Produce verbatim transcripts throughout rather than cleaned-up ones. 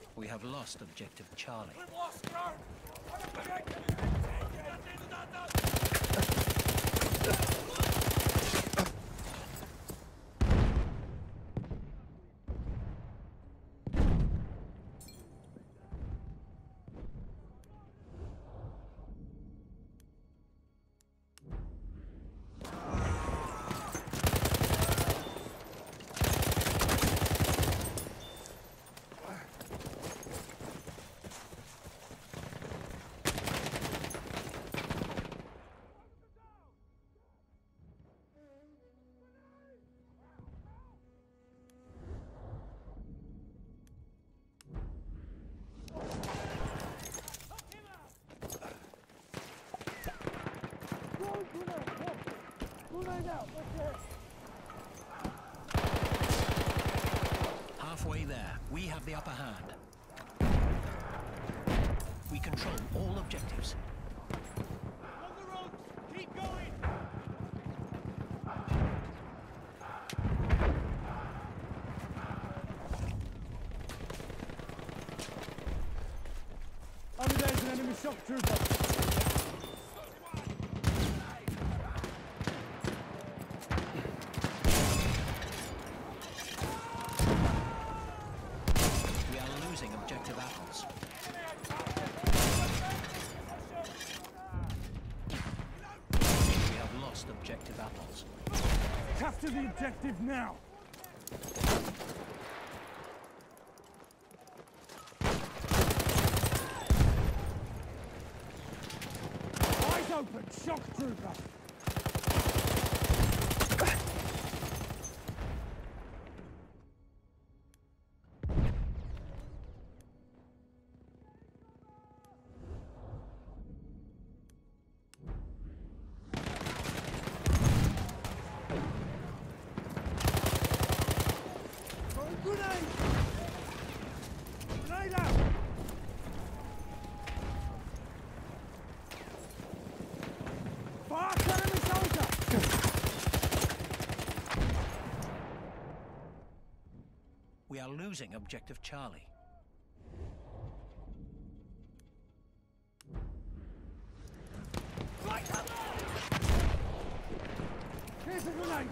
We have lost objective Charlie. We've lost ground! Halfway there, we have the upper hand. We control all objectives. On the road! Keep going! Over there's an enemy shock trooper. Objective apples. We have lost objective apples. Capture the objective now! Eyes open, shock trooper! We are losing objective Charlie. Here's a grenade!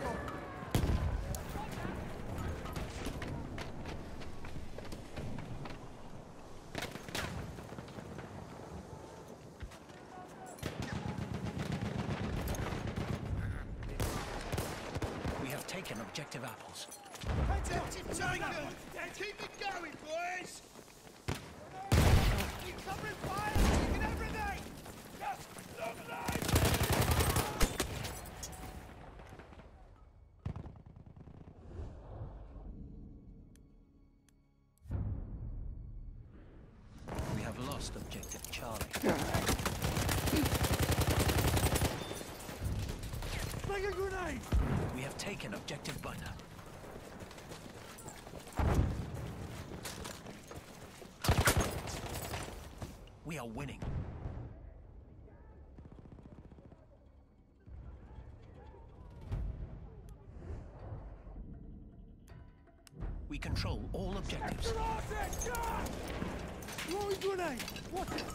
We have taken objective apples. Objective taken! Keep it going, boys! Keep covering fire! Taking everything! Just look alive! We have lost objective Charlie. Make a grenade! We have taken objective Butter. We are winning. We control all objectives. Throwing grenade! Watch it!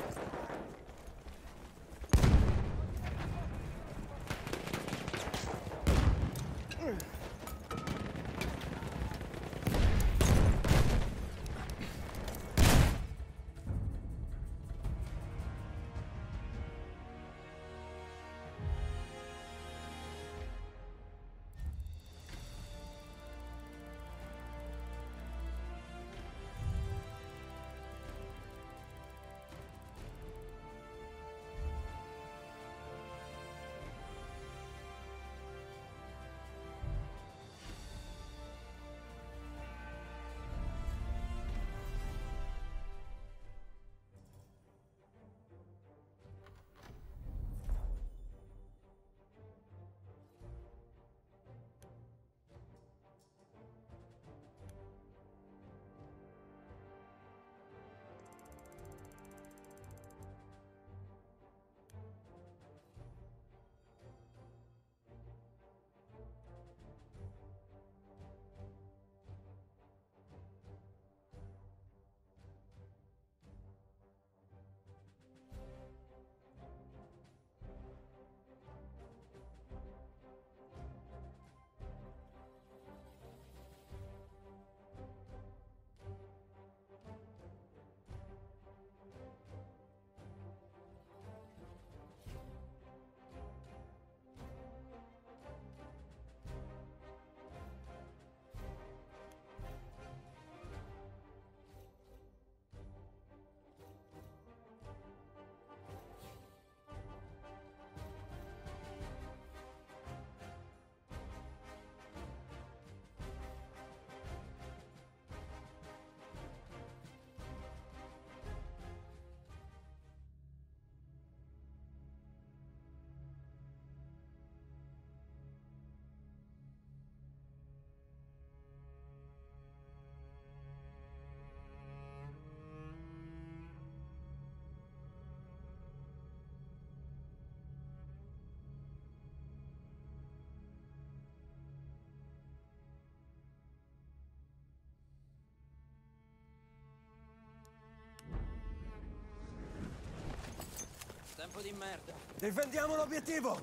di merda. Difendiamo l'obiettivo!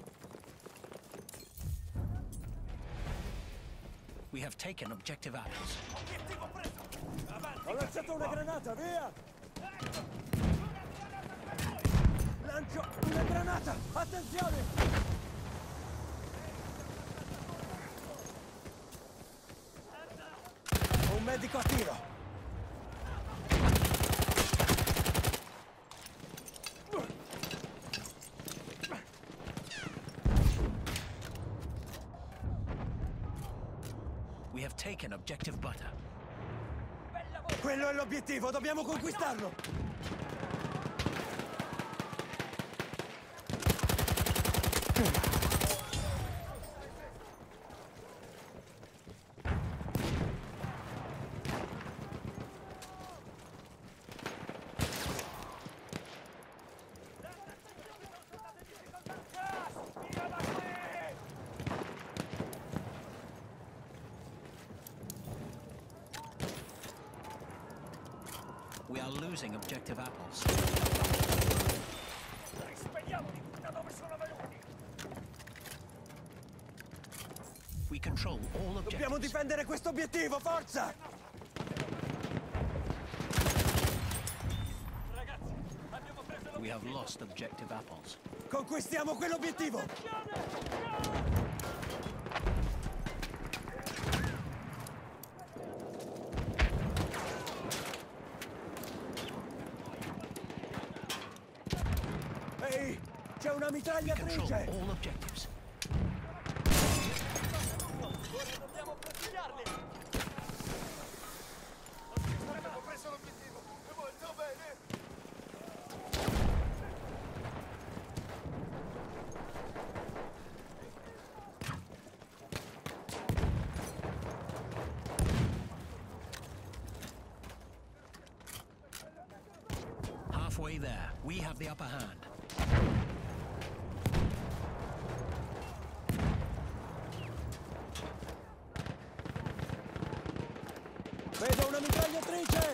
We have taken objective apples. Obiettivo preso! Avanti! Ho lanciato una granata, via! Lancio una granata! Attenzione! Un medico a tiro! We have taken objective butter. Quello è l'obiettivo, dobbiamo conquistarlo! We are losing objective apples. Rispediamoli da dove sono venuti! We control all objectives. Dobbiamo difendere questo obiettivo, forza! Ragazzi, abbiamo preso We have lost objective apples. Conquistiamo quell'obiettivo! Ehi, c'è una Control mitragliatrice! all objectives. Dobbiamo presidiarli! Abbiamo preso l'obiettivo! Molto bene! Halfway there, we have the upper hand. Vedo una mitragliatrice!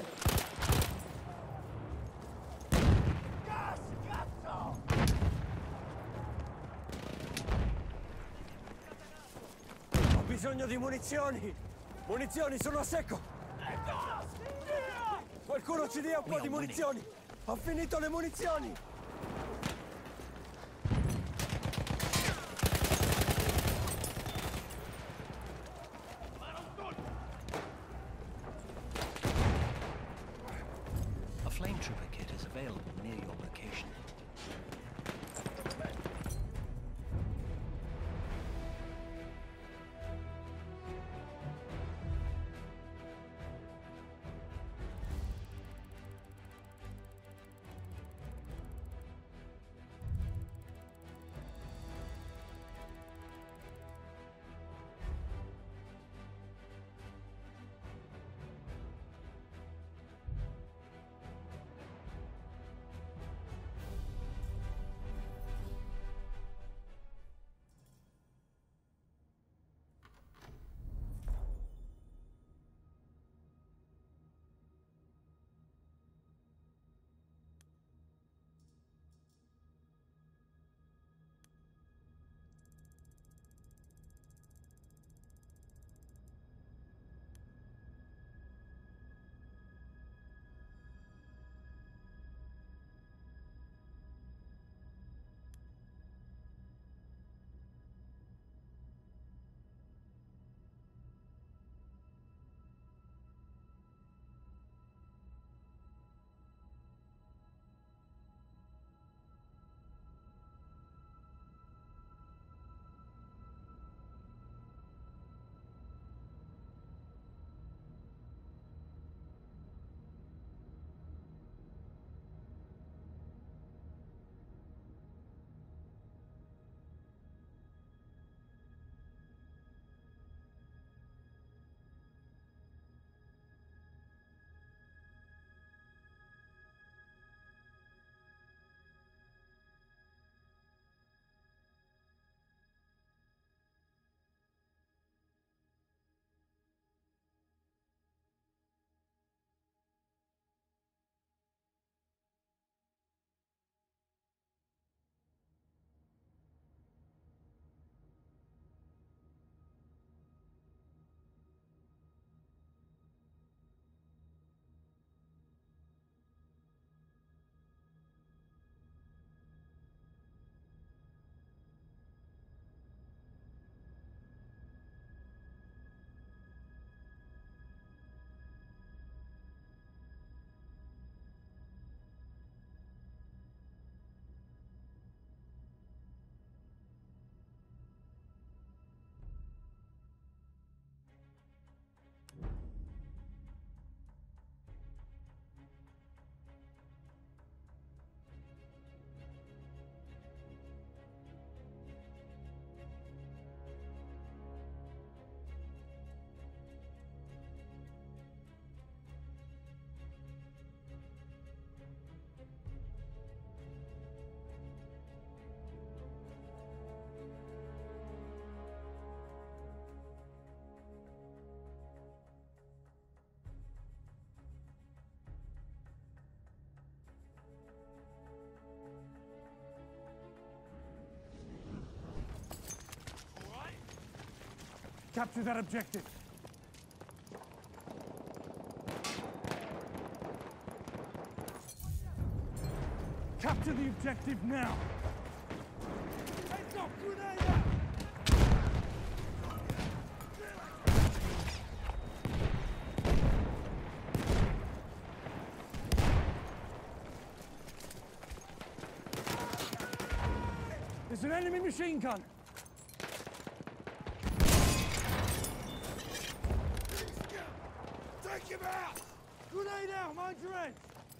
Gas! Cazzo! Ho bisogno di munizioni! Munizioni, sono a secco! Qualcuno ci dia un po' We di are winning. munizioni! Ho finito le munizioni! A flame trooper kit is available near your location. Capture that objective. Capture the objective now. Heads up, grenade out! There's an enemy machine gun. Take him out! Grenade out, mind your head.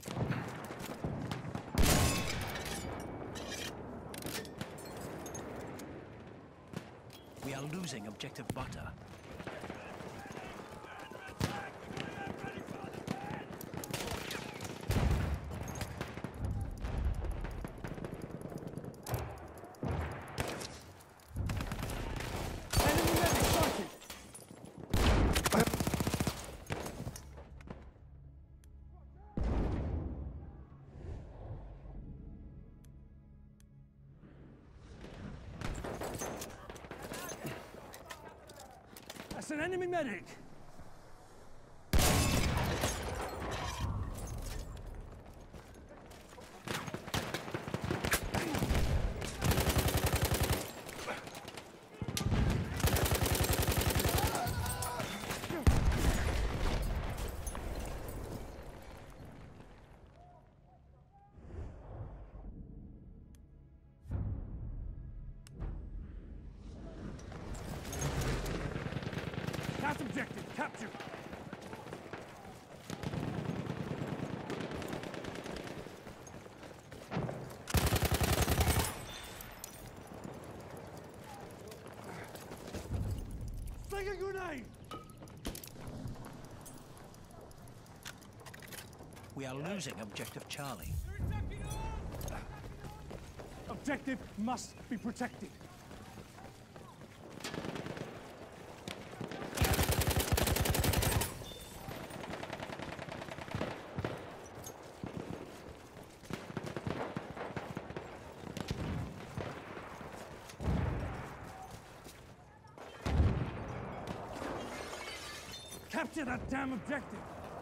We are losing objective butter. Enemy medic sighted. That's an enemy medic. That objective, capture. Sling a grenade! We are losing objective Charlie. Objective must be protected. Capture that damn objective!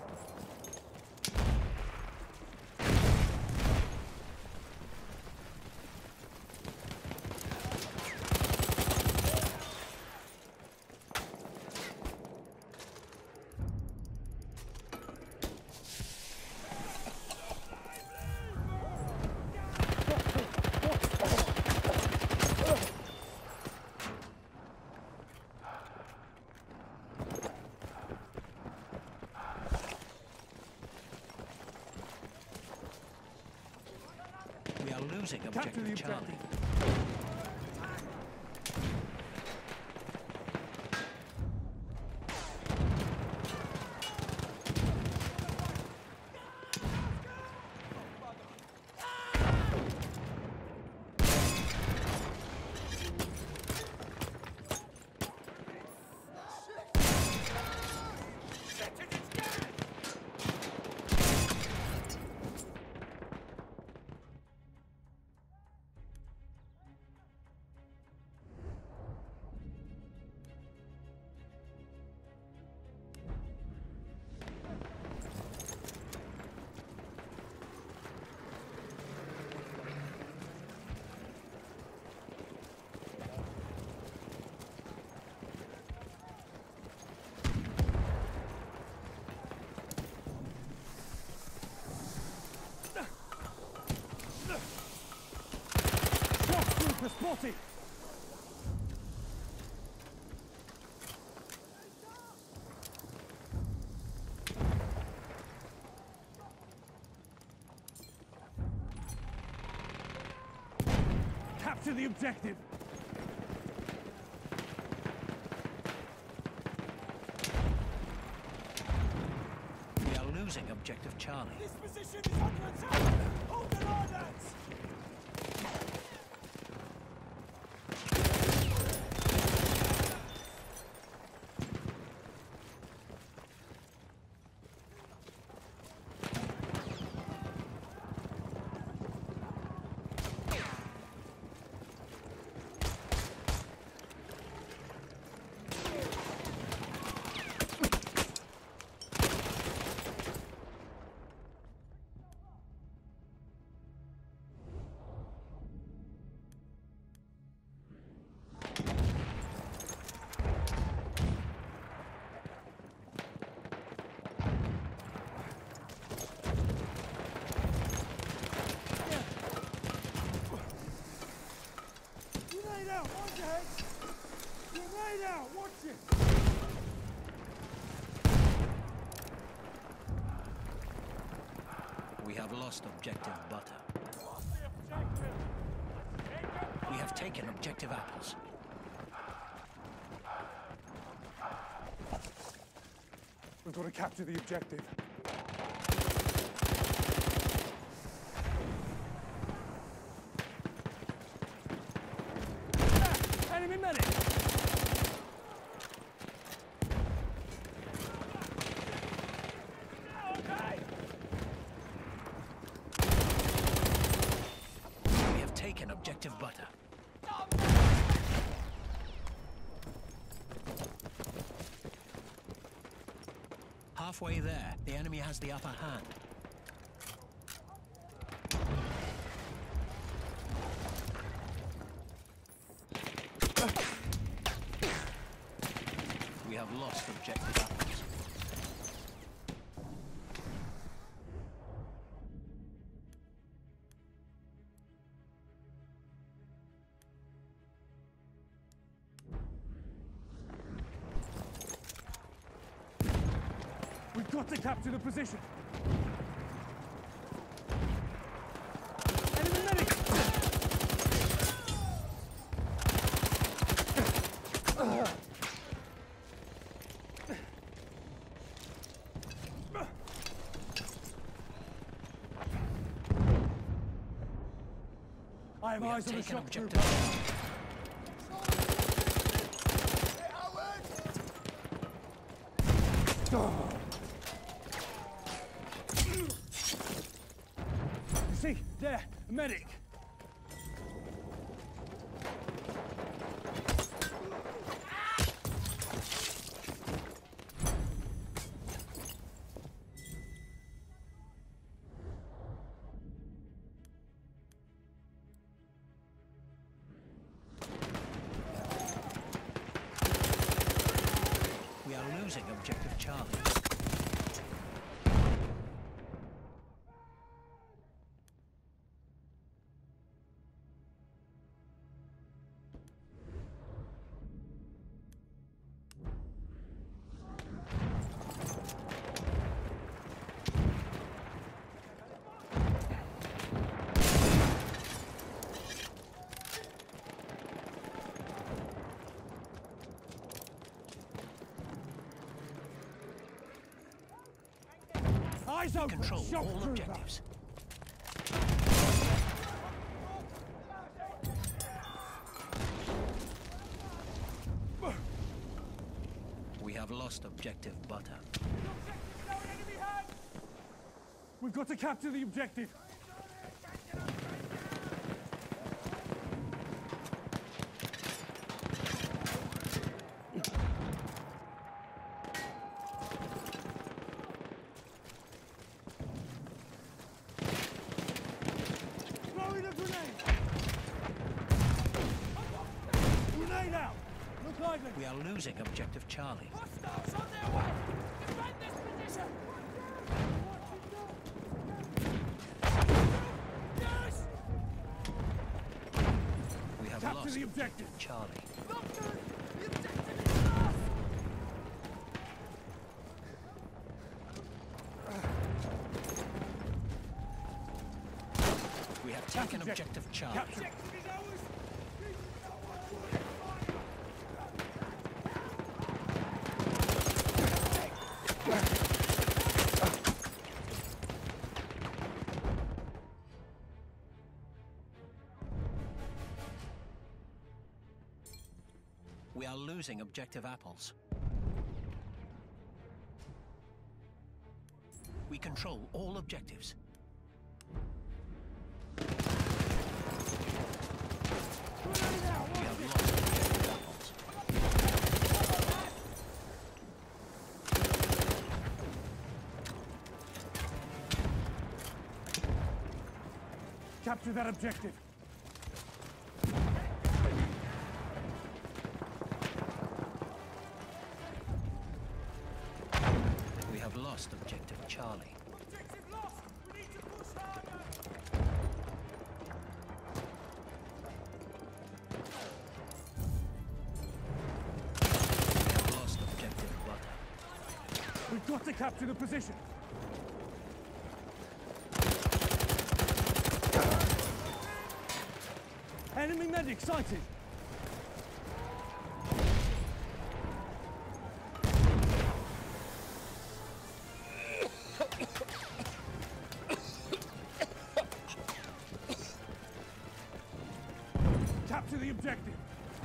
We are losing Capture objective the Charlie. objective. Shock spotted! Capture the objective! We are losing objective Charlie. This position is under attack! Hold the orders! have lost objective butter. What's the objective? We have taken objective apples. We've got to capture the objective. Ah, enemy medic! Okay. We have taken objective butter. Halfway there, the enemy has the upper hand. We have lost objective apples. We've got to capture the position. Enemy medic! I have We have eyes on the taken shock objective trooper. You see, there, a medic. We are losing objective Charlie. Eyes open, Control shock all trooper. objectives. We have lost objective butter. We've got to capture the objective. Throwing a grenade! Grenade out! Look lively! We are losing objective Charlie. Hostiles on their way! Defend this position! Yes! We have Capture lost the objective. Charlie. Doctor! The objective is lost! We have taken objective. objective Charlie. Capture. Objective is ours! We are losing objective apples. We control all objectives. We have lost objective apples. Capture that objective. We have lost objective Charlie. Objective lost! We need to push harder! We have lost objective butter. We've got to capture the position. Enemy medic sighted! Capture the objective!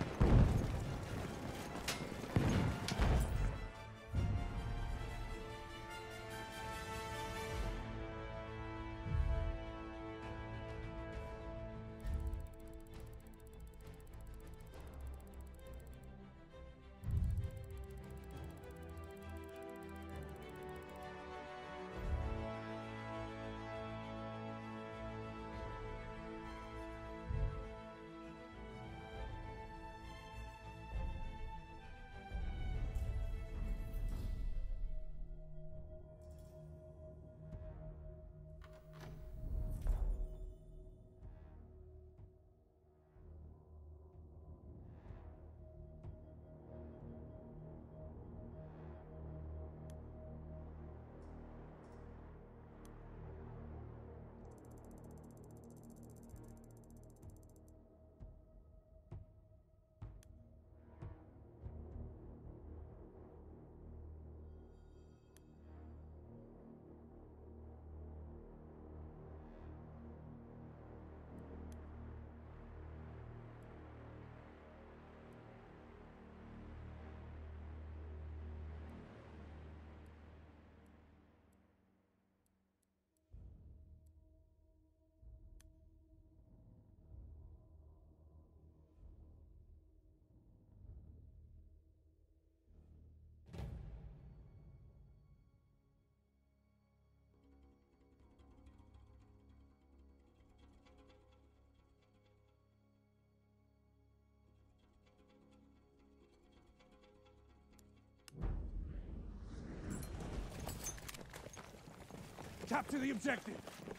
Capture the objective!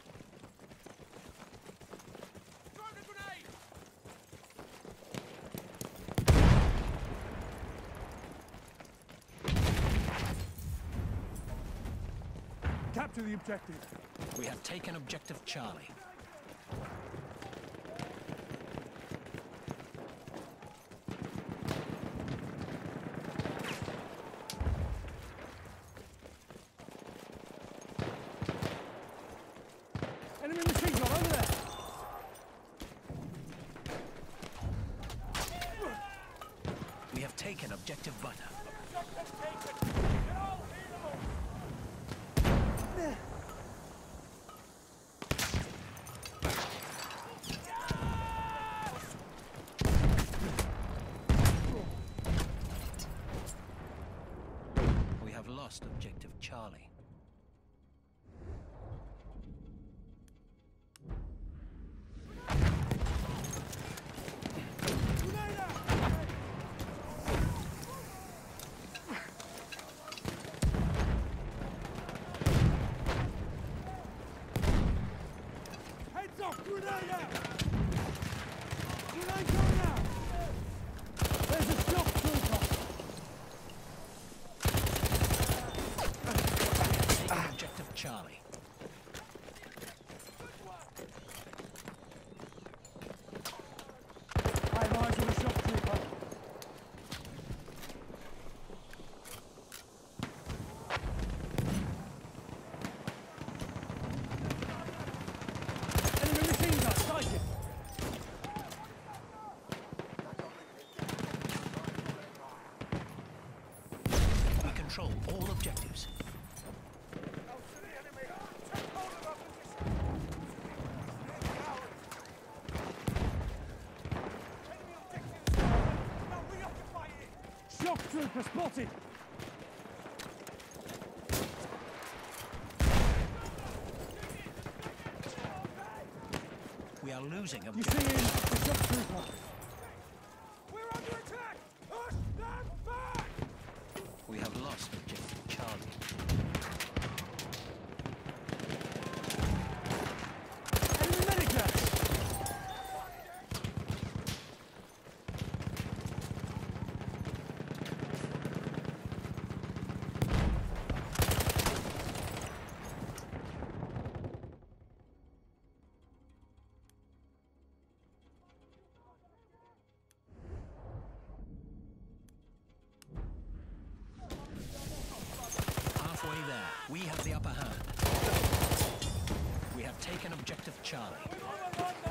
Throw the grenade! Capture the objective! We have taken objective Charlie. Enemy machine gun over there! We have taken objective Butter. We have lost objective Charlie. Heads up! Grenade out! Grenade going out! There's a shock trooper! Taken objective Charlie. I have eyes on the shock trooper. Enemy machine gun sighted! We control all objectives. Shock trooper spotted! We are losing You objective. see him? The shock trooper! We're under attack! Push them back! We have lost objective Charlie. Enemy medic! Charlie. We're on the run now!